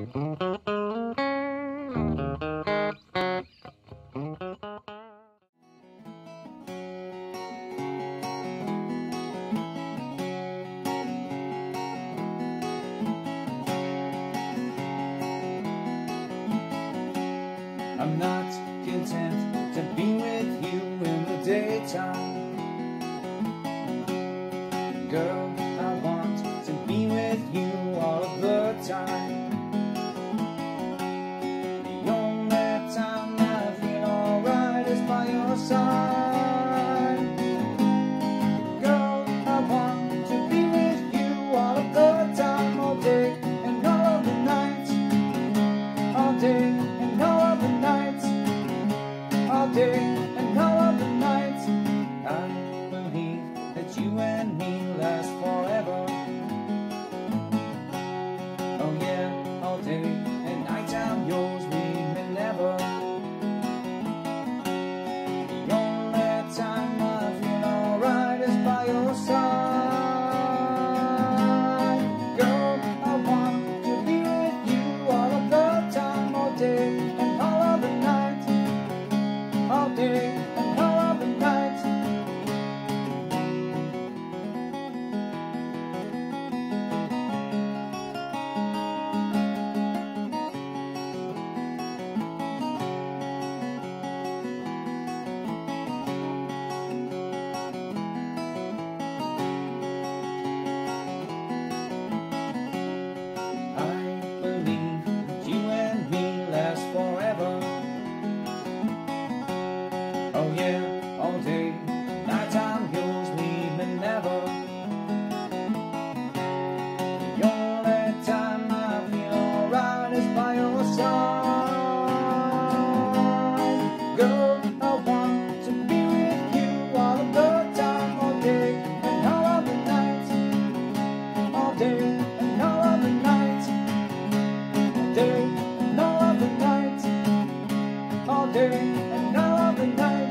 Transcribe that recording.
I'm not content to be with you in the daytime. Girl, I want to be with you all of the time. The only time I feel alright is by your side. Girl, I want to be with you all of the time, all day and all of the night. All day and all of the night. All day and all of the night. I believe that you and me last forever. Oh yeah, all day and night I'm yours, we may never. The only time I feel alright is by your side. Girl, I want to be with you all of the time, all day and all of the night. All day and all of the night. I believe that you and me last forever. Oh yeah, all day, night I'm yours, leave me never. The only time I feel alright is by your side. Girl, I want to be with you all of the time, all day and all of the night. All day and all of the night. All day and all of the night. All day and all of the night.